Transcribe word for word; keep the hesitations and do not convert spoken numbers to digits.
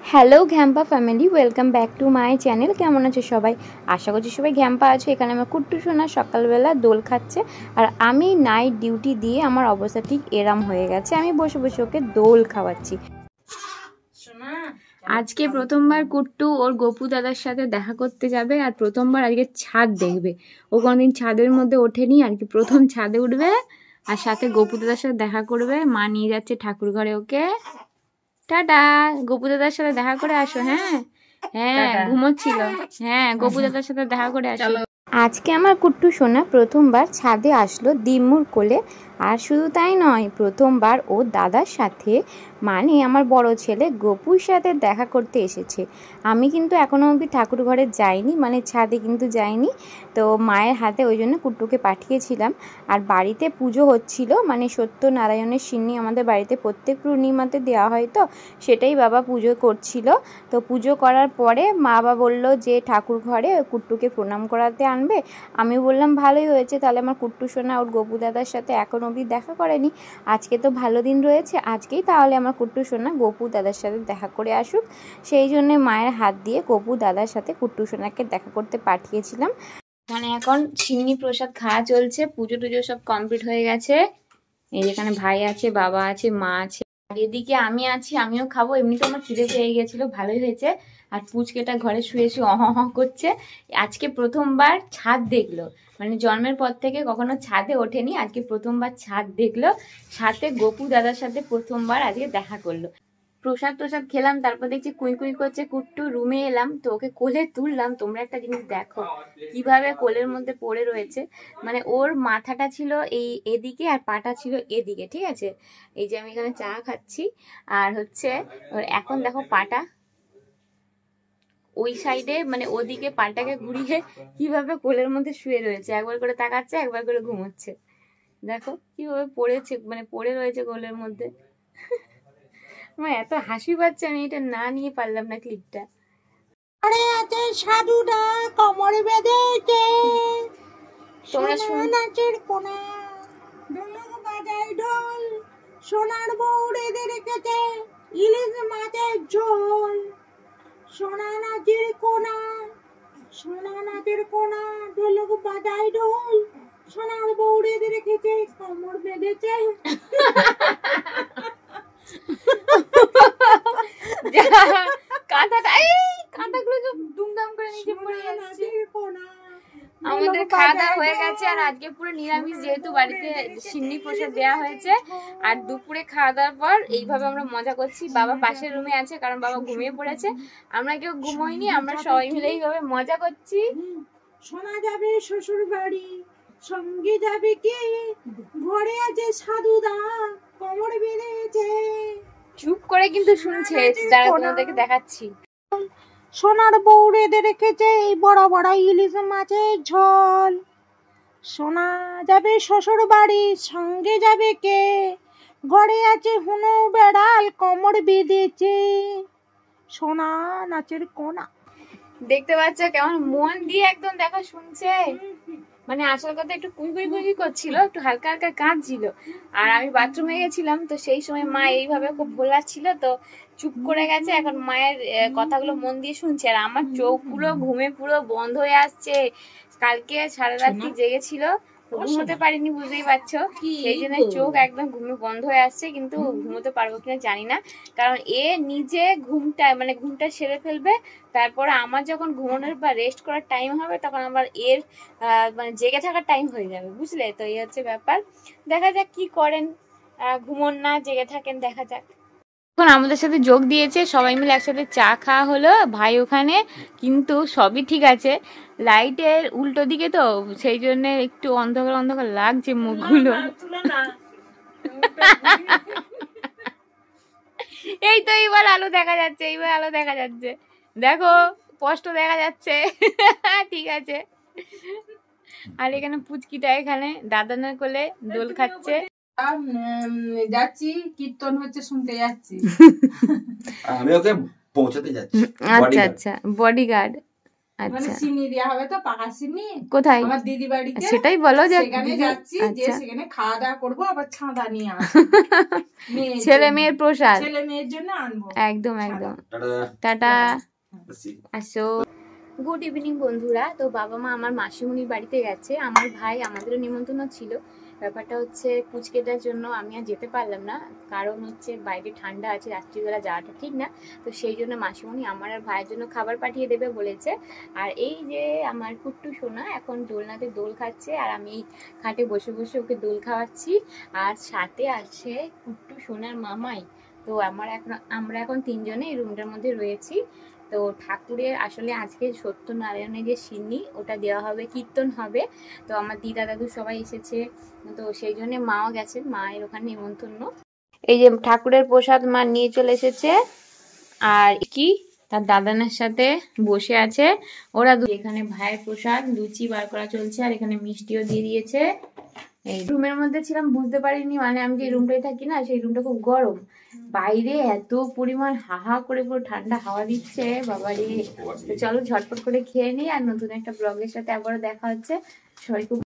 Hello ঘ্যাম্পা family, welcome back to my channel. কেমন আছে সবাই? আশা করছি সবাই ঘ্যাম্পা আছে। এখানে আমার কুট্টু সোনা সকালবেলা দোল খাচ্ছে, আর আমি নাইট ডিউটি দিয়ে আমার অবস্থা ঠিক এরাম হয়ে গেছে। আমি বসে বসে ওকে দোল খাওয়াচ্ছি। আজকে প্রথমবার কুট্টু ওর গপু দাদার সাথে দেখা করতে যাবে, আর প্রথমবার আজকে ছাদ দেখবে। ও কোনোদিন ছাদের মধ্যে ওঠেনি, আর কি প্রথম ছাদে উঠবে, আর সাথে গপু দাদার সাথে দেখা করবে। মা নিয়ে যাচ্ছে ঠাকুর ঘরে ওকে। টাটা, গপু দাদার সাথে দেখা করে আসো। হ্যাঁ হ্যাঁ ঘুমোচ্ছিল। হ্যাঁ গপু দাদার সাথে দেখা করে আসো। আজকে আমার কুট্টু সোনা প্রথমবার ছাদে আসলো দিম্মুর কোলে। আর শুধু তাই নয়, প্রথমবার ও দাদার সাথে মানে আমার বড় ছেলে গপুর সাথে দেখা করতে এসেছে। আমি কিন্তু এখনও অবধি ঠাকুর ঘরে যাইনি, মানে ছাদে কিন্তু যাইনি। তো মায়ের হাতে ওই জন্য কুট্টুকে পাঠিয়েছিলাম। আর বাড়িতে পুজো হচ্ছিল, মানে সত্যনারায়ণের সিন্নি আমাদের বাড়িতে প্রত্যেক পূর্ণিমাতে দেওয়া হয়, তো সেটাই বাবা পুজো করছিল। তো পুজো করার পরে মা বাবা বললো যে ঠাকুর ঘরে কুট্টুকে প্রণাম করাতে আনবে। আমি বললাম ভালোই হয়েছে, তাহলে আমার কুট্টু সোনা ওর গপু দাদার সাথে এখন অবধি দেখা করেনি, আজকে তো ভালো দিন রয়েছে, আজকেই তাহলে আমার কুট্টু সোনা গপু দাদার সাথে দেখা করে আসুক। সেই জন্যে মায়ের হাত দিয়ে গপু দাদার সাথে কুট্টু সোনাকে দেখা করতে পাঠিয়েছিলাম। মানে এখন সিন্নি প্রসাদ খাওয়া চলছে, পুজো টুজো সব কমপ্লিট হয়ে গেছে। এই যেখানে ভাই আছে, বাবা আছে, মা আছে, আর এদিকে আমি আছি, আমিও খাবো। এমনিতে আমার খিদে পেয়ে গেছিল, ভালোই হয়েছে। আর পুচকেটা ঘরে শুয়ে শুয়ে অহ অহ করছে। আজকে প্রথমবার ছাদ দেখলো, মানে জন্মের পর থেকে কখনো ছাদে ওঠেনি, আজকে প্রথমবার ছাদ দেখলো। সাথে গপু দাদার সাথে প্রথমবার আজকে দেখা করলো। প্রসাদ প্রসাদ খেলাম, তারপর দেখছি কুই কুই করছে কুট্টু। রুমে এলাম, তো ওকে কোলে তুললাম। তোমরা একটা জিনিস দেখো কিভাবে কোলের মধ্যে পড়ে রয়েছে। মানে ওর মাথাটা ছিল এই এদিকে আর পাটা ছিল এদিকে, ঠিক আছে? এই যে আমি এখানে চা খাচ্ছি, আর হচ্ছে ওর এখন দেখো পাটা ওই সাইডে, মানে ওদিকে পাটাকে ঘুরিয়ে কিভাবে কোলের মধ্যে শুয়ে রয়েছে। একবার করে তাকাচ্ছে, একবার করে ঘুমোচ্ছে। দেখো কিভাবে পড়েছে, মানে পড়ে রয়েছে কোলের মধ্যে। আমার এত হাসি পাচ্ছে, আমি এটা না নিয়ে পারলাম না ক্লিপটা। আরে আছে সাধুটা কোমরে বেঁধেছে, তোমরা সোনা নাচের কোনা ঢোলক বাজায় ঢোল, সোনার বউ রেঁধে রেখেছে ইলিশ মাছের ঝোল। সোনা নাচের কোনা, সোনা নাচের কোনা ঢোলক বাজায় ঢোল, সোনার বউ রেঁধে রেখেছে কোমর বেঁধেছে। কাঁথাটা, এই কাঁথাগুলো সব দুমদাম করে নিচে পড়ে যাচ্ছে। আমাদের খাওয়া দাওয়া হয়ে গেছে, আর আজকে পুরো নিরামিষ, যেহেতু বাড়িতে সিন্নি প্রসাদ দেওয়া হয়েছে। আর দুপুরে খাওয়া দাওয়ার পর এইভাবে আমরা মজা করছি। বাবা পাশের রুমে আছে, কারণ বাবা ঘুমিয়ে পড়েছে। আমরা কেউ ঘুমোইনি, আমরা সবাই মিলে এইভাবে মজা করছি। শোনা যাবে শ্বশুর বাড়ি, সঙ্গে যাবে কে, ঘরে আছে সাধুদা কোমর বেঁধেছে। চুপ করে কিন্তু শুনছে, দাঁড়া তোমাদেরকে দেখাচ্ছি। সোনার বউ রেঁধে রেখেছে এই বড় বড় ইলিশ মাছের ঝোল। শোনা যাবে শ্বশুর বাড়ি, সঙ্গে যাবে কে, ঘরে আছে হুনো বেড়াল কোমর বেঁধেছে। সোনা নাচের কোনা। দেখতে পাচ্ছ কেমন মন দিয়ে একদম দেখা শুনছে। মানে আসল কথা একটু কুই কুই কুই করছিল, একটু হালকা হালকা কাঁদছিল। আর আমি বাথরুমে গেছিলাম, তো সেই সময় মা এইভাবে খুব ভোলাচ্ছিল, তো চুপ করে গেছে। এখন মায়ের কথাগুলো মন দিয়ে শুনছে। আর আমার চোখগুলো ঘুমে পুরো বন্ধ হয়ে আসছে। কালকে সারা রাত্রি জেগেছিল, ঘুমোতে পারিনি, বুঝতেই পারছো। সেই জন্য চোখ একদম ঘুমে বন্ধ হয়ে আসছে, কিন্তু ঘুমোতে পারবো কিনা জানি না। কারণ এ নিজে ঘুমটা মানে ঘুমটা সেরে ফেলবে, তারপরে আমার যখন ঘুমানোর বা রেস্ট করার টাইম হবে, তখন আবার এর মানে জেগে থাকার টাইম হয়ে যাবে, বুঝলে? তো এই হচ্ছে ব্যাপার। দেখা যাক কি করেন, ঘুমোন না জেগে থাকেন, দেখা যাক। এখন আমাদের সাথে যোগ দিয়েছে, সবাই মিলে একসাথে চা খাওয়া হলো। ভাই ওখানে, কিন্তু সবই ঠিক আছে, লাইটের উল্টো দিকে তো, সেই জন্য একটু অন্ধকার অন্ধকার লাগছে মুখগুলো। এই তো এইবার আলো দেখা যাচ্ছে, এইবার আলো দেখা যাচ্ছে, দেখো স্পষ্ট দেখা যাচ্ছে। ঠিক আছে। আর এখানে পুচকিটা এখানে দাদানের কোলে দোল খাচ্ছে। যাচ্ছি, কীর্তন হচ্ছে শুনতে যাচ্ছি। আমি ওকে পৌঁছাতে যাচ্ছি। আচ্ছা আচ্ছা, বডিগার্ড। মানে আচ্ছা সিন্নি দেওয়া হবে তো, পাকা সিন্নি কোথায় আমার দিদি বাড়িতে, সেটাই বলো যে সেখানে দিদি- যাচ্ছি, যে আচ্ছা সেখানে খাওয়া দাওয়া করবো, আবার ছাদা নিয়ে আসবো মেয়ের ছেলে জন্য। মেয়ের প্রসাদ ছেলে মেয়ের জন্য আনবো। একদম একদম টাটা আসো। গুড ইভিনিং বন্ধুরা। তো বাবা মা আমার মাসিমণির বাড়িতে গেছে, আমার ভাই আমাদেরও নিমন্ত্রণ ছিল। ব্যাপারটা হচ্ছে পুচকেটার জন্য আমি আর যেতে পারলাম না, কারণ হচ্ছে বাইরে ঠান্ডা আছে, রাত্রিবেলা যাওয়াটা ঠিক না। তো সেই জন্য মাসিমণি আমার আর ভাইয়ের জন্য খাবার পাঠিয়ে দেবে বলেছে। আর এই যে আমার কুট্টু সোনা এখন দোলনাতে দোল খাচ্ছে, আর আমি খাটে বসে বসে ওকে দোল খাওয়াচ্ছি। আর সাথে আছে কুট্টু সোনার মামাই। তো আমার এখন আমরা এখন তিনজনে এই রুমটার মধ্যে রয়েছি। তো ঠাকুরের আসলে আজকে সত্যনারায়ণের যে সিন্নি ওটা দেওয়া হবে, কীর্তন হবে। তো আমার দিদা দাদু সবাই এসেছে, তো সেই জন্য মাও গেছেন, মায়ের ওখানে নিমন্ত্রণ। এই যে ঠাকুরের প্রসাদ মা নিয়ে চলে এসেছে, আর কি তার দাদানের সাথে বসে আছে ওরা। এখানে ভাইয়ের প্রসাদ লুচি বার করা চলছে, আর এখানে মিষ্টিও দিয়ে দিয়েছে। এই রুমের মধ্যে ছিলাম, বুঝতে পারিনি, মানে আমি যে রুমটায় থাকি না সেই রুমটা খুব গরম, বাইরে এত পরিমাণ হাহা করে পুরো ঠান্ডা হাওয়া দিচ্ছে বাবারে। তো চলো ঝটপট করে খেয়ে নিই, আর নতুন একটা ব্লগের সাথে আবারও দেখা হচ্ছে। সবাই খুব